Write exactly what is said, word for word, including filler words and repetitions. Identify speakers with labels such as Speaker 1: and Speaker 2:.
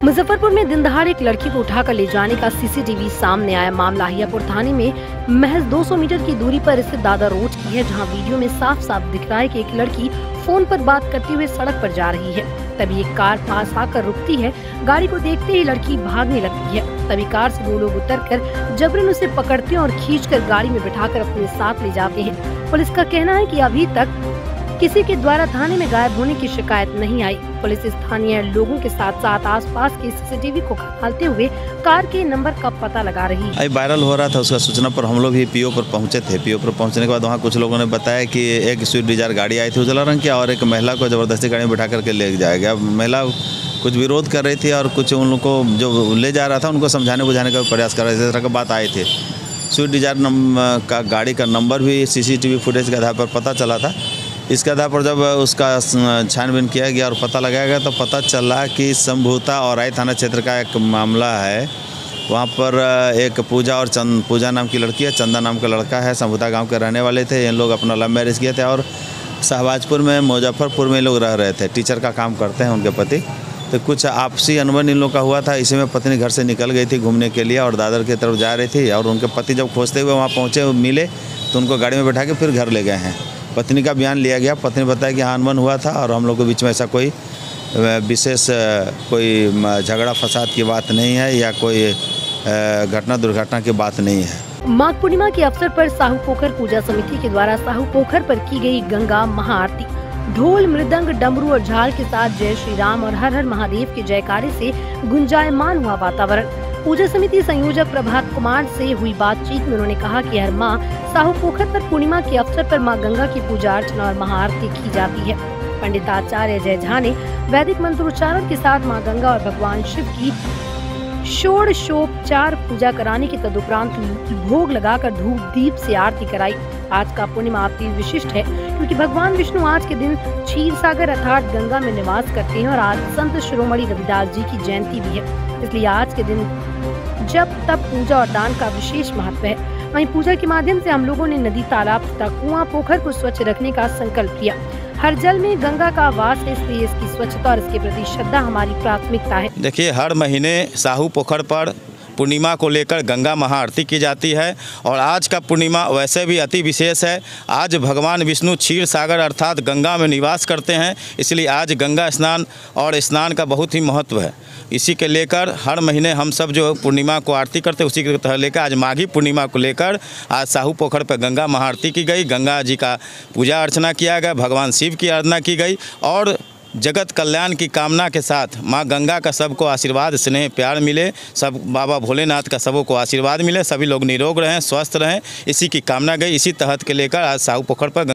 Speaker 1: मुजफ्फरपुर में दिन दहाड़े एक लड़की को उठाकर ले जाने का सीसीटीवी सामने आया। मामला हियापुर थाने में महज दो सौ मीटर की दूरी पर स्थित दादा रोड की है, जहां वीडियो में साफ साफ दिख रहा है कि एक लड़की फोन पर बात करते हुए सड़क पर जा रही है। तभी एक कार पास आकर रुकती है। गाड़ी को देखते ही लड़की भागने लगती है। तभी कार से दो लोग उतरकर जबरन उसे पकड़ते हैं और खींचकर गाड़ी में बिठाकर अपने साथ ले जाते हैं। पुलिस का कहना है कि अभी तक किसी के द्वारा थाने में गायब होने की शिकायत नहीं आई। पुलिस स्थानीय लोगों के साथ साथ आसपास के सीसीटीवी को खंगालते हुए कार के नंबर का पता लगा रही है।
Speaker 2: अभी वायरल हो रहा था, उसका सूचना पर हम लोग भी पीओ पर पहुंचे थे। पीओ पर पहुंचने के बाद वहां कुछ लोगों ने बताया कि एक स्विफ्ट डिजायर गाड़ी आई थी उजला रंग की और एक महिला को जबरदस्ती गाड़ी में बैठा करके ले जाया गया। महिला कुछ विरोध कर रही थी और कुछ उन लोग को जो ले जा रहा था उनको समझाने बुझाने का प्रयास कर रहे थे। इस तरह का बात आए थे। स्विफ्ट डिजायर का गाड़ी का नंबर भी सीसीटीवी फुटेज के आधार पर पता चला था। इसके आधार पर जब उसका छानबीन किया गया और पता लगाया गया तो पता चला कि संभूता और राय थाना क्षेत्र का एक मामला है। वहाँ पर एक पूजा और चंद पूजा नाम की लड़की है, चंदा नाम का लड़का है। संभूता गांव के रहने वाले थे। इन लोग अपना लव मैरिज किए थे और शहबाजपुर में मुजफ्फरपुर में लोग रह रहे थे। टीचर का काम करते हैं उनके पति। तो कुछ आपसी अनबन इन लोग का हुआ था। इसी में पत्नी घर से निकल गई थी घूमने के लिए और दादर की तरफ जा रही थी और उनके पति जब खोजते हुए वहाँ पहुँचे मिले तो उनको गाड़ी में बैठा के फिर घर ले गए हैं। पत्नी का बयान लिया गया। पत्नी बताया कि हाँ अनबन हुआ था और हम लोग के बीच में ऐसा कोई विशेष कोई झगड़ा फसाद की बात नहीं है या कोई घटना दुर्घटना की बात नहीं है।
Speaker 1: माघ पूर्णिमा के अवसर पर साहू पोखर पूजा समिति के द्वारा साहू पोखर पर की गई गंगा महाआरती ढोल मृदंग डमरू और झाल के साथ जय श्री राम और हर हर महादेव के जयकारे से गुंजायमान हुआ वातावरण। पूजा समिति संयोजक प्रभात कुमार से हुई बातचीत में उन्होंने कहा कि हर माह साहू पोखर पर पूर्णिमा के अवसर पर मां गंगा की पूजा अर्चना और महाआरती की जाती है। पंडित आचार्य जय झा ने वैदिक मंत्रोच्चारण के साथ मां गंगा और भगवान शिव की षोडशोपचार पूजा कराने के तदुपरांत भोग लगाकर धूप दीप से आरती कराई। आज का पूर्णिमा अति विशिष्ट है क्योंकि भगवान विष्णु आज के दिन क्षीर सागर अर्थात गंगा में निवास करते हैं और आज संत शिरोमणि रविदास जी की जयंती भी है। इसलिए आज के दिन जब तब पूजा और दान का विशेष महत्व है। वहीं पूजा के माध्यम से हम लोगों ने नदी, तालाब तथा कुआं, पोखर को स्वच्छ रखने का संकल्प किया। हर जल में गंगा का वास है, इसलिए इसकी स्वच्छता और इसके प्रति श्रद्धा हमारी प्राथमिकता है।
Speaker 3: देखिए, हर महीने साहू पोखर पर पूर्णिमा को लेकर गंगा महाआरती की जाती है और आज का पूर्णिमा वैसे भी अति विशेष है। आज भगवान विष्णु क्षीर सागर अर्थात गंगा में निवास करते हैं, इसलिए आज गंगा स्नान और स्नान का बहुत ही महत्व है। इसी के लेकर हर महीने हम सब जो पूर्णिमा को आरती करते हैं उसी के तरह लेकर आज माघी पूर्णिमा को लेकर आज साहू पोखर पर गंगा महाआरती की गई। गंगा जी का पूजा अर्चना किया गया, भगवान शिव की आराधना की गई और जगत कल्याण की कामना के साथ माँ गंगा का सबको आशीर्वाद स्नेह प्यार मिले, सब बाबा भोलेनाथ का सबों को आशीर्वाद मिले, सभी लोग निरोग रहें, स्वस्थ रहें, इसी की कामना गई। इसी तहत के लेकर आज साहू पोखर पर